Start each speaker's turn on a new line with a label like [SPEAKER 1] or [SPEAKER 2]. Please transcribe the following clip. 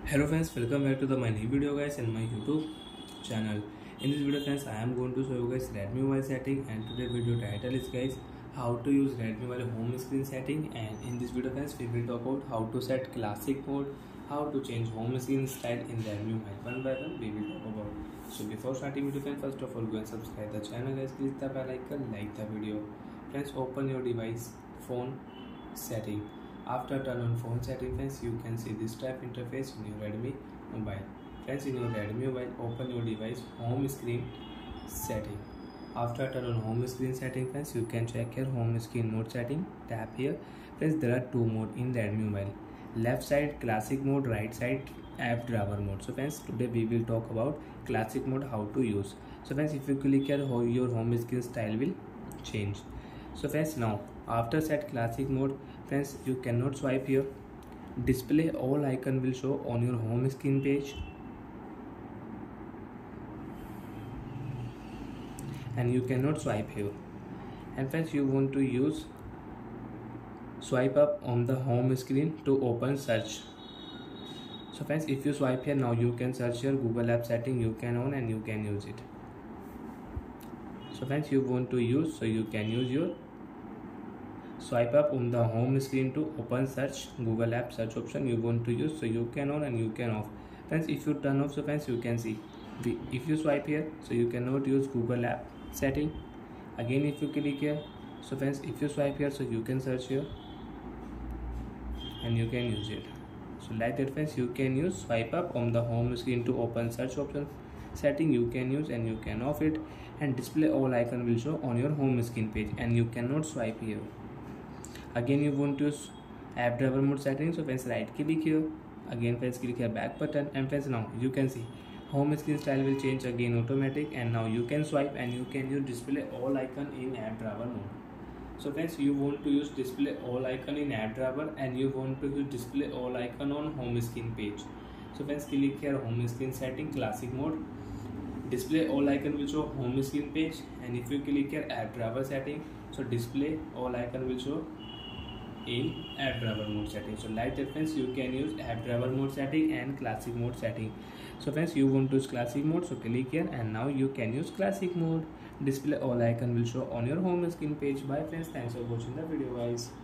[SPEAKER 1] Hello friends, welcome back to my new video guys in my YouTube channel. In this video friends, I am going to show you guys Redmi mobile setting, and today video title is guys how to use Redmi mobile home screen setting. And in this video friends, we will talk about how to set classic mode, how to change home screen style in Redmi mobile. One by one we will talk about. So before starting video friends, first of all go and subscribe the channel guys, click the bell icon, like the video. Friends, open your device phone setting. After turn on phone setting friends, you can see this type interface in your Redmi mobile. Friends, in your Redmi mobile, open your device home screen setting. After turn on home screen setting friends, you can check your home screen mode setting. Tap here. Friends, there are two modes in Redmi mobile. Left side classic mode, right side app driver mode. So friends, today we will talk about classic mode, how to use. So friends, if you click here, your home screen style will change. So friends, now after set classic mode friends, you cannot swipe here. Display all icon will show on your home screen page, and you cannot swipe here. And friends, you want to use swipe up on the home screen to open search. So friends, if you swipe here, now you can search your Google app setting, you can on and you can use it. So friends, you want to use, so you can use your swipe up on the home screen to open search Google app search option you want to use, so you can on and you can off. Friends, if you turn off, so friends, you can see if you swipe here, so you cannot use Google app setting. Again, if you click here, so friends, if you swipe here, so you can search here and you can use it. So like that friends, you can use swipe up on the home screen to open search option setting, you can use and you can off it. And display all icon will show on your home screen page and you cannot swipe here. Again, you want to use app driver mode setting, so friends, right click here. Again friends, click here back button, and friends, now you can see home screen style will change again automatic, and now you can swipe and you can use display all icon in app driver mode. So friends, you want to use display all icon in app driver and you want to use display all icon on home screen page. So friends, click here home screen setting classic mode. Display all icon will show home screen page, and if you click here app driver setting, so display all icon will show in app driver mode setting. So like that friends, you can use app driver mode setting and classic mode setting. So friends, you want to use classic mode, so click here and now you can use classic mode. Display all icon will show on your home screen page. Bye friends, thanks for watching the video guys.